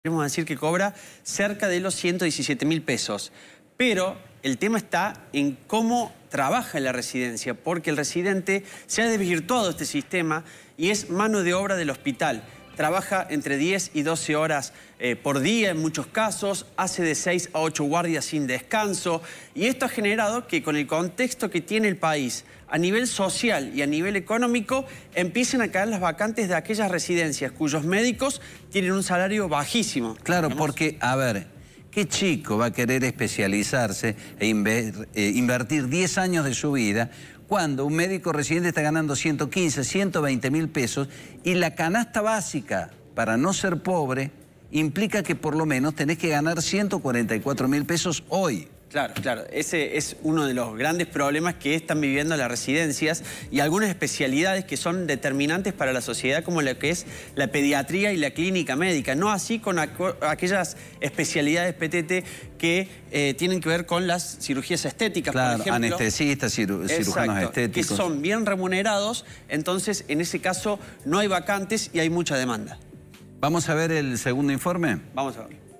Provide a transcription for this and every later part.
Podemos decir que cobra cerca de los 117.000 pesos. Pero el tema está en cómo trabaja en la residencia, porque el residente se ha desvirtuado este sistema y es mano de obra del hospital. Trabaja entre 10 y 12 horas por día en muchos casos, hace de 6 a 8 guardias sin descanso. Y esto ha generado que con el contexto que tiene el país a nivel social y a nivel económico empiecen a caer las vacantes de aquellas residencias cuyos médicos tienen un salario bajísimo. Claro, porque, a ver, ¿qué chico va a querer especializarse e invertir 10 años de su vida cuando un médico residente está ganando 115, 120.000 pesos y la canasta básica para no ser pobre implica que por lo menos tenés que ganar 144.000 pesos hoy? Claro, claro. Ese es uno de los grandes problemas que están viviendo las residencias y algunas especialidades que son determinantes para la sociedad, como lo que es la pediatría y la clínica médica. No así con aquellas especialidades PTT que tienen que ver con las cirugías estéticas, claro, por ejemplo. Anestesistas, cirujanos estéticos. Que son bien remunerados, entonces en ese caso no hay vacantes y hay mucha demanda. ¿Vamos a ver el segundo informe? Vamos a ver.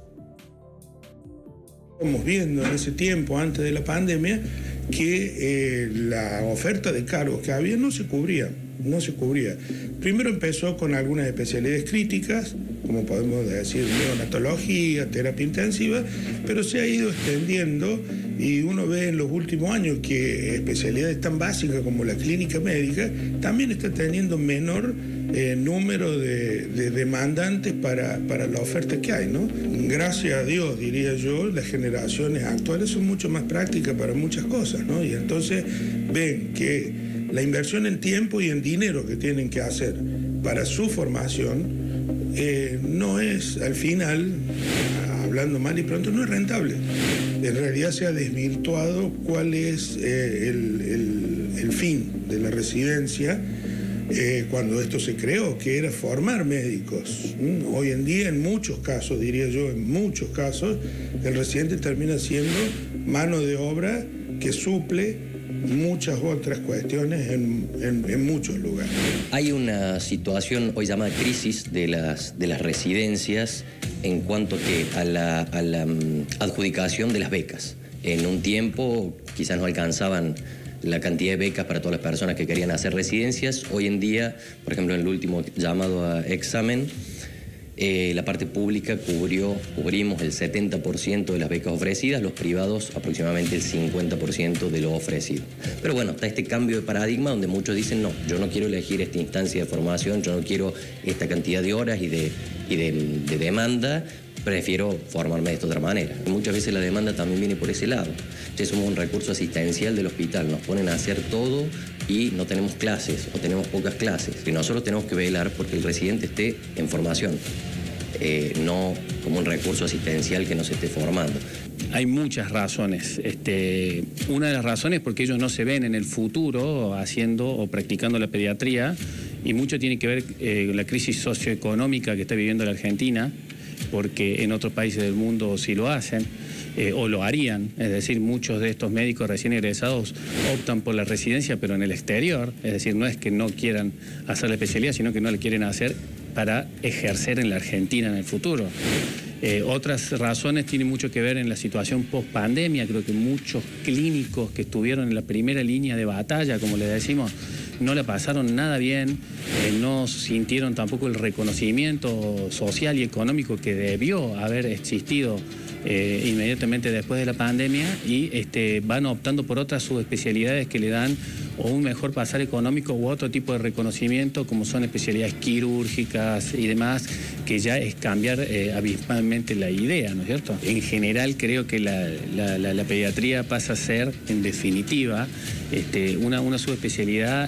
Estamos viendo en ese tiempo, antes de la pandemia, que la oferta de cargos que había no se cubría. Primero empezó con algunas especialidades críticas, como podemos decir, neonatología, terapia intensiva, pero se ha ido extendiendo y uno ve en los últimos años que especialidades tan básicas como la clínica médica también está teniendo menor número de demandantes para la oferta que hay, ¿no? Gracias a Dios, diría yo, las generaciones actuales son mucho más prácticas para muchas cosas, ¿no? Y entonces ven que la inversión en tiempo y en dinero que tienen que hacer para su formación no es, al final, hablando mal y pronto, no es rentable. En realidad se ha desvirtuado cuál es el fin de la residencia cuando esto se creó, que era formar médicos. Hoy en día, en muchos casos, diría yo, en muchos casos, el residente termina siendo mano de obra que suple muchas otras cuestiones en muchos lugares. Hay una situación hoy llamada crisis de las residencias en cuanto a la adjudicación de las becas. En un tiempo quizás no alcanzaban la cantidad de becas para todas las personas que querían hacer residencias. Hoy en día, por ejemplo, en el último llamado a examen, la parte pública cubrimos el 70% de las becas ofrecidas, los privados aproximadamente el 50% de lo ofrecido. Pero bueno, está este cambio de paradigma donde muchos dicen, no, yo no quiero elegir esta instancia de formación, yo no quiero esta cantidad de horas y de demanda, prefiero formarme de esta otra manera. Muchas veces la demanda también viene por ese lado. Entonces somos un recurso asistencial del hospital, nos ponen a hacer todo y no tenemos clases o tenemos pocas clases. Y nosotros tenemos que velar porque el residente esté en formación, no como un recurso asistencial que no se esté formando. Hay muchas razones. Una de las razones es porque ellos no se ven en el futuro haciendo o practicando la pediatría, y mucho tiene que ver con la crisis socioeconómica que está viviendo la Argentina, porque en otros países del mundo sí lo hacen, o lo harían. Es decir, muchos de estos médicos recién egresados optan por la residencia, pero en el exterior. Es decir, no es que no quieran hacer la especialidad, sino que no la quieren hacer para ejercer en la Argentina en el futuro. Otras razones tienen mucho que ver en la situación post-pandemia. Creo que muchos clínicos que estuvieron en la primera línea de batalla, como le decimos, no la pasaron nada bien, no sintieron tampoco el reconocimiento social y económico que debió haber existido inmediatamente después de la pandemia, y van optando por otras subespecialidades que le dan o un mejor pasar económico u otro tipo de reconocimiento, como son especialidades quirúrgicas y demás, que ya es cambiar abismalmente la idea, ¿no es cierto? En general creo que la pediatría pasa a ser, en definitiva, una subespecialidad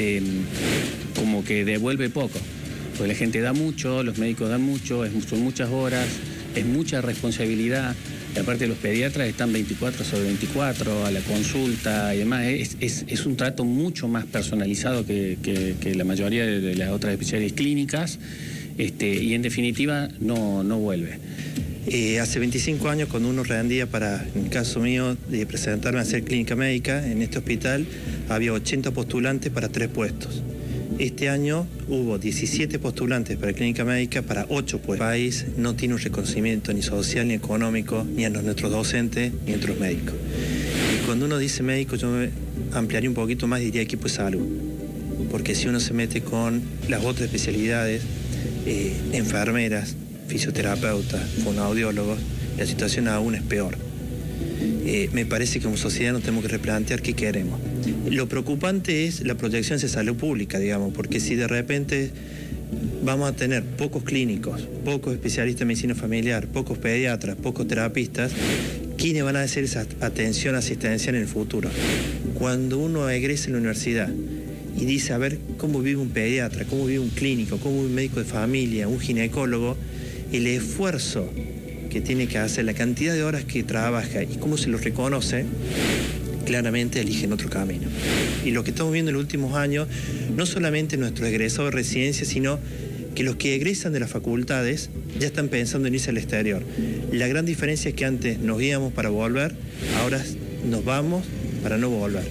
como que devuelve poco, porque la gente da mucho, los médicos dan mucho, son muchas horas, es mucha responsabilidad. Y aparte los pediatras están 24/24 a la consulta y demás. Es un trato mucho más personalizado que la mayoría de las otras especialidades clínicas, y en definitiva no vuelve. Hace 25 años, cuando uno rendía para, en el caso mío, de presentarme a hacer clínica médica en este hospital, había 80 postulantes para 3 puestos. Este año hubo 17 postulantes para clínica médica para 8 puestos. El país no tiene un reconocimiento ni social, ni económico, ni a nuestros docentes, ni a nuestros médicos. Y cuando uno dice médico, yo me ampliaría un poquito más y diría equipo de salud. Porque si uno se mete con las otras especialidades, enfermeras, fisioterapeutas, fonoaudiólogos, la situación aún es peor. Me parece que como sociedad nos tenemos que replantear qué queremos. Lo preocupante es la proyección hacia salud pública, digamos, porque si de repente vamos a tener pocos clínicos, pocos especialistas en medicina familiar, pocos pediatras, pocos terapistas, ¿quiénes van a hacer esa atención asistencial en el futuro? Cuando uno egresa en la universidad y dice, a ver, cómo vive un pediatra, cómo vive un clínico, cómo vive un médico de familia, un ginecólogo, el esfuerzo que tiene que hacer, la cantidad de horas que trabaja y cómo se lo reconoce, claramente eligen otro camino. Y lo que estamos viendo en los últimos años, no solamente nuestros egresados de residencia, sino que los que egresan de las facultades ya están pensando en irse al exterior. La gran diferencia es que antes nos íbamos para volver, ahora nos vamos para no volver.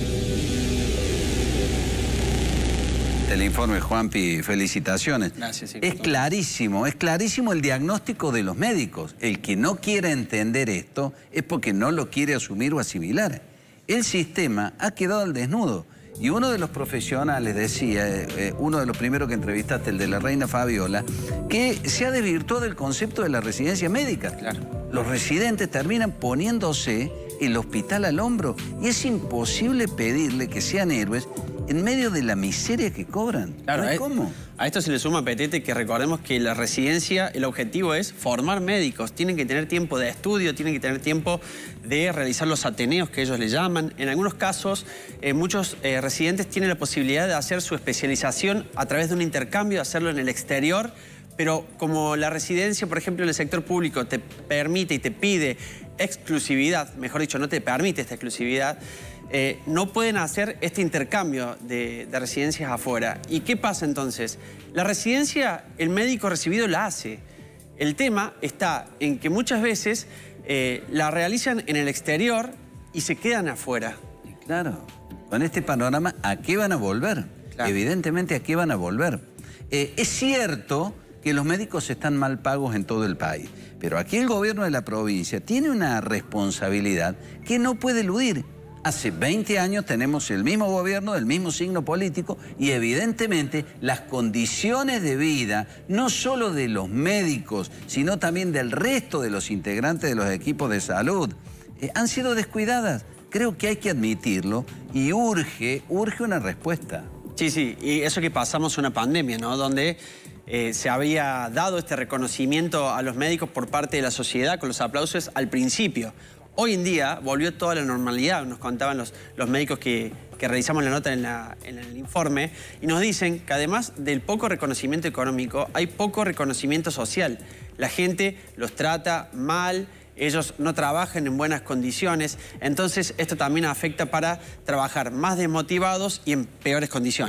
El informe, Juanpi, felicitaciones. Gracias, sí, es clarísimo el diagnóstico de los médicos. El que no quiera entender esto es porque no lo quiere asumir o asimilar. El sistema ha quedado al desnudo. Y uno de los profesionales decía, uno de los primeros que entrevistaste, el de la reina Fabiola, que se ha desvirtuado el concepto de la residencia médica. Claro. Los residentes terminan poniéndose el hospital al hombro y es imposible pedirle que sean héroes en medio de la miseria que cobran. Claro, ¿Cómo? A esto se le suma, Petete, que recordemos que la residencia, el objetivo es formar médicos. Tienen que tener tiempo de estudio, tienen que tener tiempo de realizar los ateneos que ellos le llaman. En algunos casos, muchos residentes tienen la posibilidad de hacer su especialización a través de un intercambio, de hacerlo en el exterior. Pero como la residencia, por ejemplo, en el sector público te permite y te pide exclusividad, mejor dicho, no te permite esta exclusividad, no pueden hacer este intercambio de residencias afuera. ¿Y qué pasa entonces? La residencia, el médico recibido la hace. El tema está en que muchas veces la realizan en el exterior y se quedan afuera. Y claro, con este panorama, ¿a qué van a volver? Claro. Evidentemente, ¿a qué van a volver? Es cierto que los médicos están mal pagos en todo el país, pero aquí el gobierno de la provincia tiene una responsabilidad que no puede eludir. Hace 20 años tenemos el mismo gobierno, del mismo signo político y evidentemente las condiciones de vida, no solo de los médicos, sino también del resto de los integrantes de los equipos de salud, han sido descuidadas. Creo que hay que admitirlo y urge una respuesta. Sí, y eso que pasamos una pandemia, ¿no? Donde se había dado este reconocimiento a los médicos por parte de la sociedad con los aplausos al principio. Hoy en día volvió toda la normalidad, nos contaban los médicos que realizamos la nota en el informe, y nos dicen que además del poco reconocimiento económico, hay poco reconocimiento social. La gente los trata mal, ellos no trabajan en buenas condiciones, entonces esto también afecta para trabajar más desmotivados y en peores condiciones.